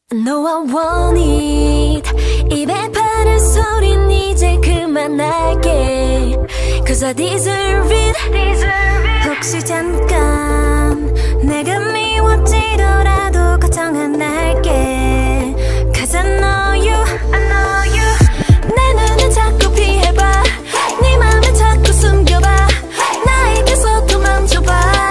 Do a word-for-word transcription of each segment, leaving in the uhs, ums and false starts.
너와 want it 입에 바른 소린 이제 그만할게 Cause I deserve it, deserve it. 혹시 잠깐 내가 미워지더라도 걱정 안 할게 Cause I know you, I know you. 내 눈을 자꾸 피해봐 네 맘을 자꾸 숨겨봐 나에게서 또 멈춰봐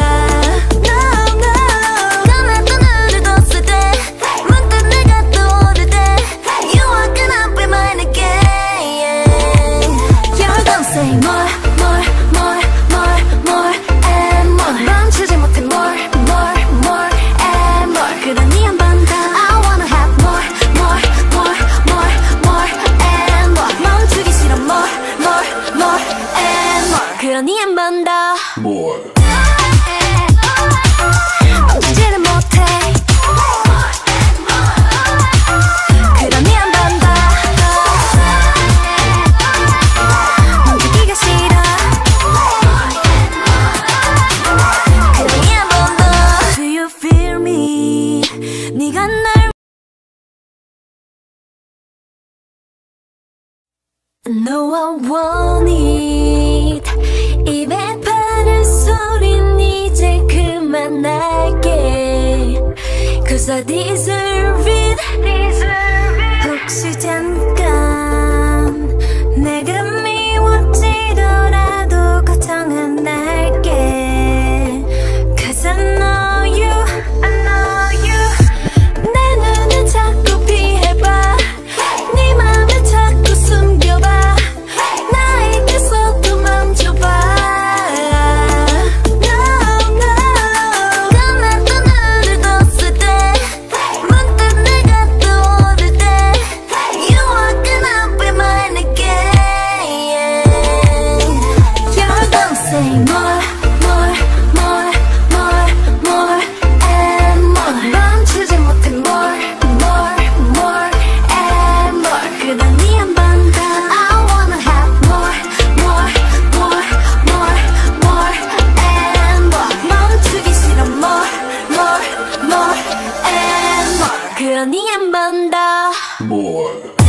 그러니 한 번 더 More 멈추지는 못해 그러니 한 번 더 멈추기가 싫어 그러니 한 번 더 Do you feel me 네가 날 No I want it 입에 바른 소린 이제 그만할게 Cause I deserve it, deserve it. 혹시 잠깐 내가 미워지더라도 걱정 안 할게 Cause I know you, I know you. 내 눈을 자꾸 피해봐 네 맘을 자꾸 숨겨봐 나에게서 또 멈춰봐 그러니 한 번 더 More